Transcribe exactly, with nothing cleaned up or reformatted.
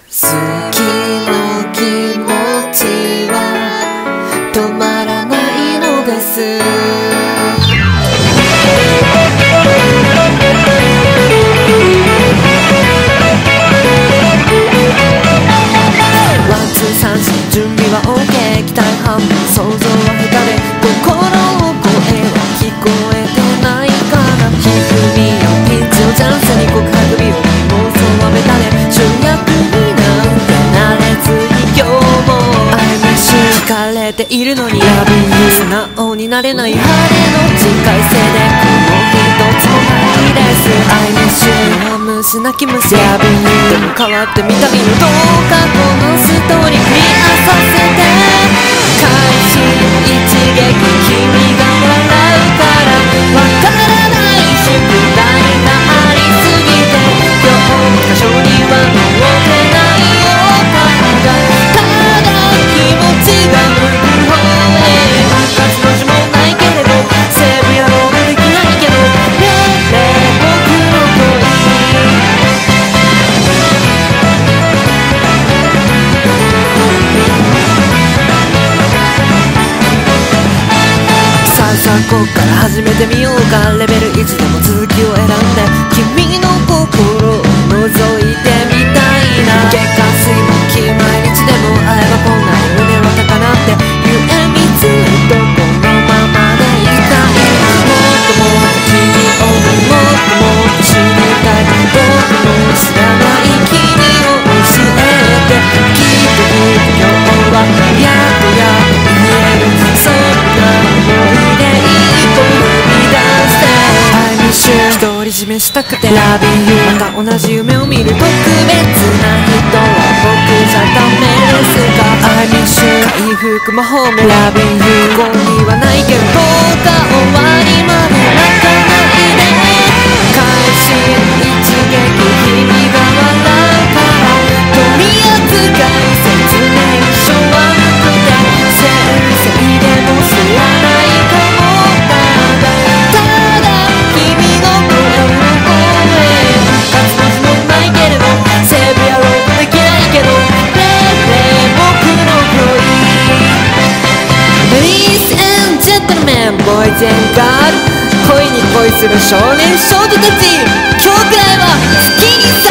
好きの気持ちは止まらないのです。ワンツー三振準備は OK、 期待半分想像は下手で心の声は聞こえてないかな。ひふみやピンチをチャンスに告白日和妄想はベタで主役になんてなれずに今日も I miss you 聞かれているのに Loving you 素直になれない晴れの近いせいで雲一つもないです。 I miss you 弱虫泣き虫 Loving you でも変わってみたいのどうかこのストーリー見させて開始一撃君が笑うからわからない宿題がありすぎて教科書には載ってないよただただ気持ちが向く方へ復活の字もないけれどセーブやろうもできないけどねえねえ僕の恋さあさあこっから始めてみようか。レベルいちでも続きを選んで君の心を覗いてみたいな。月火水木金毎日でも会えばこんなに胸は高鳴って夢見ずっとこのままでいたい。もっともっと君をもっともっと知りたい。僕の知らない君を教えてきっときっと今日はやっとやっと言えるそんな思い出一歩踏み出して I miss you 独り占めしたくて Loving you また同じ夢を見る特別な人は僕じゃダメですか。 I miss you 回復魔法も Loving you ここにはないけどどうか終わりまで泣かないで開始一撃君が笑うから取り扱い説明書はなくて先生でも知らないかもただただ君の声の声復活の字もないけれどセーブやろうとできないけどねえねえ僕の恋 Ladies and gentlemen, boys and girls 恋に恋する少年少女たち今日くらいは好きにさ